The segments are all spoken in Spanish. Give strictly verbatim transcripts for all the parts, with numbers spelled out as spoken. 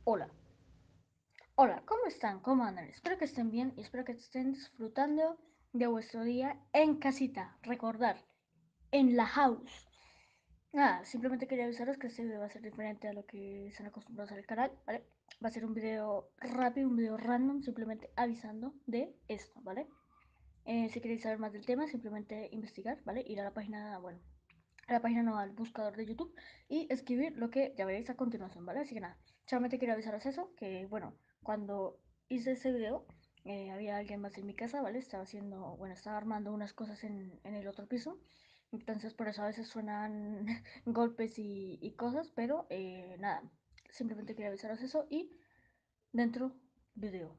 Hola, hola, ¿cómo están? ¿Cómo andan? Espero que estén bien y espero que estén disfrutando de vuestro día en casita. Recordar, en la house. Nada, simplemente quería avisaros que este video va a ser diferente a lo que están acostumbrados al canal, ¿vale? Va a ser un video rápido, un video random, simplemente avisando de esto, ¿vale? Eh, si queréis saber más del tema, simplemente investigar, ¿vale? Ir a la página, bueno, a la página no, al buscador de YouTube y escribir lo que ya veréis a continuación, ¿vale? Así que nada, solamente quería avisaros eso, que bueno, cuando hice ese video eh, había alguien más en mi casa, ¿vale? Estaba haciendo, bueno, estaba armando unas cosas en, en el otro piso, entonces por eso a veces suenan golpes y, y cosas, pero eh, nada, simplemente quería avisaros eso y dentro video.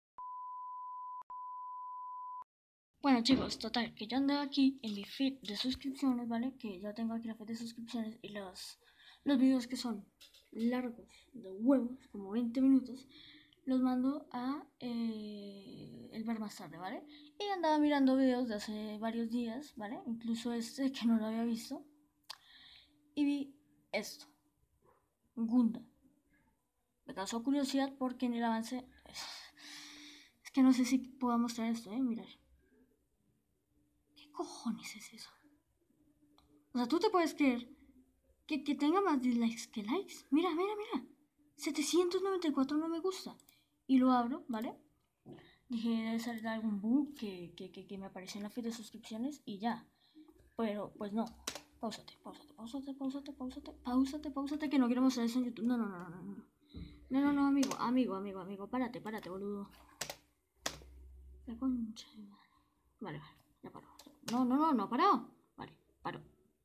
Bueno chicos, total, que yo ando aquí en mi feed de suscripciones, ¿vale? Que ya tengo aquí la feed de suscripciones y los, los videos que son largos, de huevos, como veinte minutos, los mando a eh, el ver más tarde, ¿vale? Y andaba mirando videos de hace varios días, ¿vale? Incluso este que no lo había visto. Y vi esto, Gunda. Me causó curiosidad porque en el avance... Es que no sé si puedo mostrar esto, ¿eh? Mirar. ¿Qué cojones es eso? O sea, tú te puedes creer que, que tenga más dislikes que likes. Mira, mira, mira. setecientos noventa y cuatro no me gusta. Y lo abro, ¿vale? Dije, debe salir algún bug que, que, que, que me apareció en la feed de suscripciones y ya. Pero, pues no. Pausate, pausate, pausate, pausate, pausate, pausate, pausate, que no quiero mostrar eso en YouTube. No, no, no, no, no. No, no, no, no, amigo, amigo, amigo, amigo. Párate, párate, boludo. La concha. Vale, vale, ya paró. No, no, no, no ha parado. Vale, paró.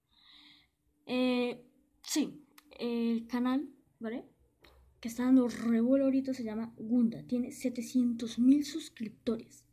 Eh, sí, el canal, ¿vale? Que está dando revuelo ahorita se llama Gunda. Tiene setecientos mil suscriptores.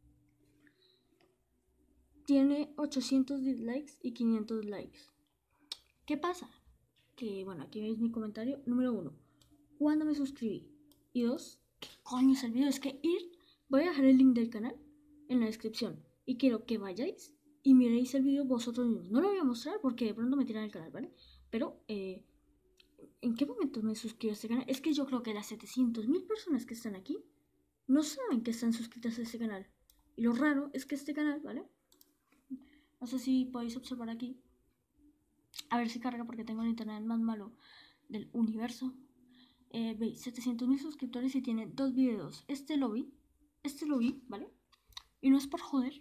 Tiene ochocientos dislikes y quinientos likes. ¿Qué pasa? Que, bueno, aquí veis mi comentario. Número uno, ¿cuándo me suscribí? Y dos, ¿qué coño es el video? Es que ir, voy a dejar el link del canal en la descripción. Y quiero que vayáis y miréis el video vosotros mismos. No lo voy a mostrar porque de pronto me tiran el canal, ¿vale? Pero, eh, ¿en qué momento me suscribo a este canal? Es que yo creo que las setecientos mil personas que están aquí no saben que están suscritas a este canal. Y lo raro es que este canal, ¿vale? No sé si podéis observar aquí. A ver si carga porque tengo el internet más malo del universo. Eh, veis, setecientos mil suscriptores y tiene dos videos. Este lo vi, este lo vi, ¿vale? Y no es por joder,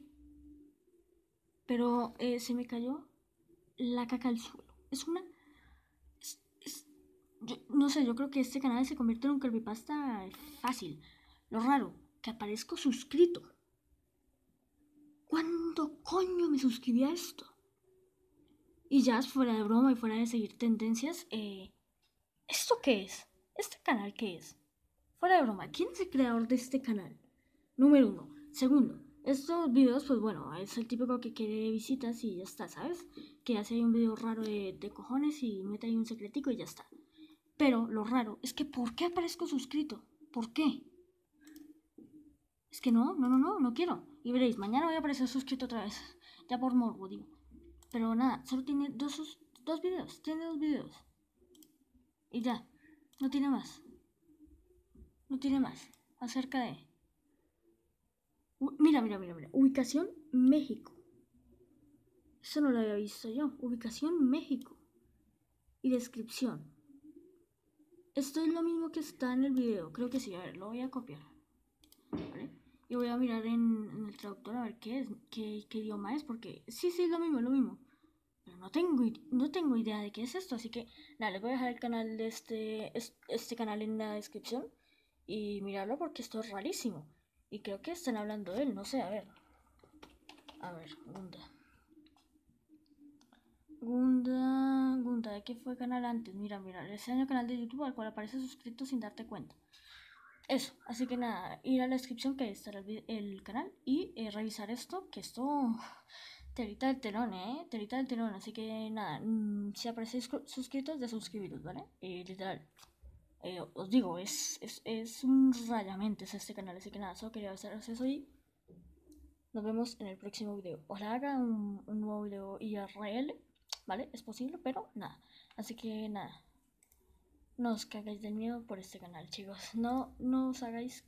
pero eh, se me cayó la caca al suelo. Es una... Es, es, yo, no sé, yo creo que este canal se convierte en un creepypasta fácil. Lo raro, que aparezco suscrito. ¿Cuándo coño me suscribí a esto? Y ya fuera de broma y fuera de seguir tendencias, eh, ¿esto qué es? ¿Este canal qué es? Fuera de broma, ¿quién es el creador de este canal? Número uno. Segundo, estos videos, pues bueno, es el típico que quiere visitas y ya está, ¿sabes? Que hace ahí un video raro de, de cojones y mete ahí un secretico y ya está. Pero lo raro es que ¿por qué aparezco suscrito? ¿Por qué? Es que no, no, no, no, no quiero. Y veréis, mañana voy a aparecer suscrito otra vez. Ya por morbo, digo. Pero nada, solo tiene dos, dos videos. Tiene dos videos. Y ya. No tiene más. No tiene más. Acerca de... Mira, mira, mira, mira. Ubicación México. Eso no lo había visto yo. Ubicación México. Y descripción. Esto es lo mismo que está en el video. Creo que sí. A ver, lo voy a copiar. ¿Vale? Y voy a mirar en, en el traductor a ver qué es, qué, qué idioma es. Porque sí, sí, es lo mismo, es lo mismo. Pero no tengo, no tengo idea de qué es esto. Así que nada, les voy a dejar el canal de este, este canal en la descripción. Y mirarlo porque esto es rarísimo. Y creo que están hablando de él. No sé, a ver. A ver, Gunda. Gunda, Gunda, ¿de qué fue canal antes? Mira, mira, ese año canal de YouTube al cual aparece suscrito sin darte cuenta. Eso, así que nada, ir a la descripción que ahí estará el, el canal y eh, revisar esto, que esto telita del telón, ¿eh? Telita del telón, así que nada, mmm, si aparecéis suscritos, de suscribiros, ¿vale? Eh, literal. Eh, os digo, es, es, es un rayamente este canal, así que nada, solo quería avisaros eso y nos vemos en el próximo video. Ojalá haga un, un nuevo video I R L, ¿vale? Es posible, pero nada. Así que nada. no os cagáis del miedo por este canal, chicos. No, no os hagáis.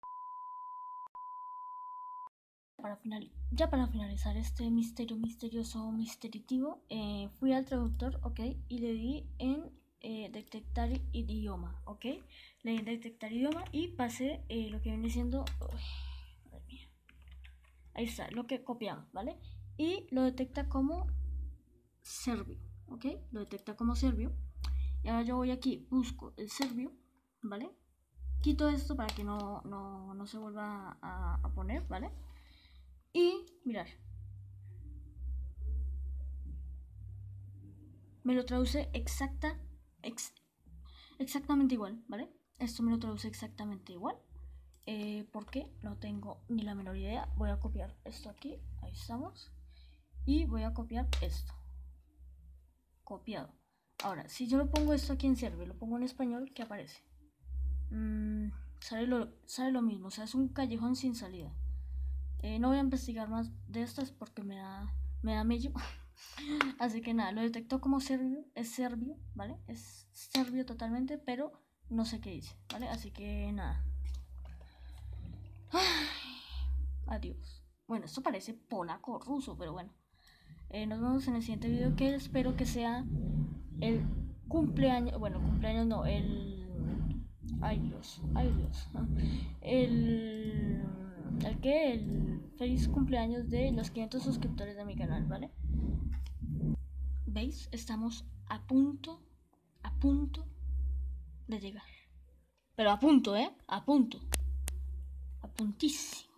Para final, ya para finalizar este misterio misterioso misteritivo, eh, fui al traductor, ok, y le di en eh, detectar idioma, ok. Le di en detectar idioma y pasé eh, lo que viene siendo. Uy, madre mía. Ahí está, lo que he copiado, ¿vale? Y lo detecta como serbio, ok. Lo detecta como serbio. Y ahora yo voy aquí, busco el serbio, ¿vale? Quito esto para que no, no, no se vuelva a, a poner, ¿vale? Y mirar, me lo traduce exacta, ex, exactamente igual, ¿vale? Esto me lo traduce exactamente igual. Eh, ¿Por qué? No tengo ni la menor idea. Voy a copiar esto aquí, ahí estamos. Y voy a copiar esto. Copiado. Ahora, si yo lo pongo esto aquí en serbio, lo pongo en español, ¿qué aparece? Mm, sale, lo, sale lo mismo, o sea, es un callejón sin salida. Eh, no voy a investigar más de estas porque me da, me da mello. Así que nada, lo detectó como serbio, es serbio, ¿vale? Es serbio totalmente, pero no sé qué dice, ¿vale? Así que nada. Ay, adiós. Bueno, esto parece polaco ruso, pero bueno. Eh, nos vemos en el siguiente video, que espero que sea el cumpleaños, bueno, cumpleaños no, el... Ay Dios, ay Dios. El... ¿El qué? El feliz cumpleaños de los quinientos suscriptores de mi canal, ¿vale? ¿Veis? Estamos a punto, a punto de llegar. Pero a punto, ¿eh? A punto. A puntísimo.